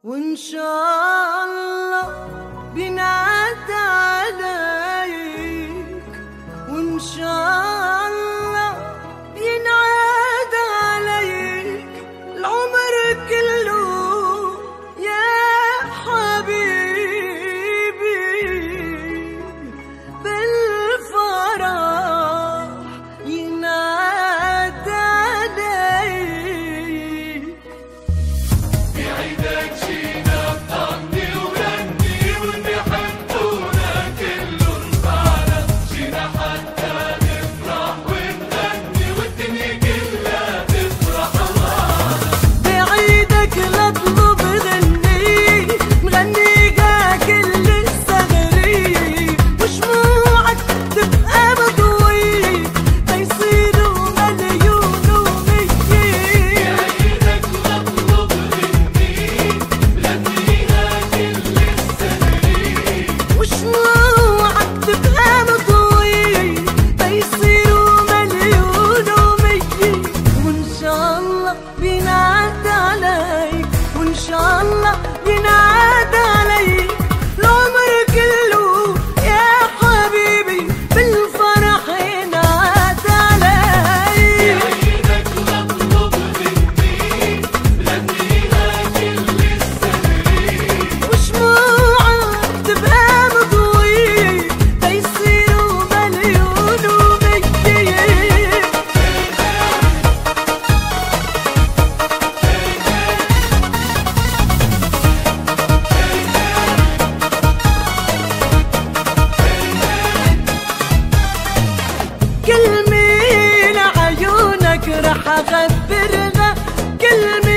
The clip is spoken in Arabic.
وإن شاء الله بينعاد عليك، وإن شاء الله ينعاد عليك العمر كله يا حبيبي، بالفرح ينعاد عليك. بعيدك جينا بطني ورني ونحبونا كلهم معنا، جينا حتى نفرح ونغني والدنيا كلها تفرح معنا. بعيدك نطلب غني نغنيها كل السهري، وشموعك تبقى مضوي تيصيروا مليون ومية. بعيدك نطلب غني نغنيها كل السهري، وشموعك تبقى مضوي تيصيروا مليون ومية. وإن شاء الله بينعاد عليك، وإن شاء الله بينعاد عليك العمر كله يا حبيبي، بالفرح ينعاد عليك. بعيدك نطلب غني نغنيها كل السهري، وشموعك تبقى مضوي تيصيروا مليون ومية. كلمة لعيونك رح أخبرها، كلمة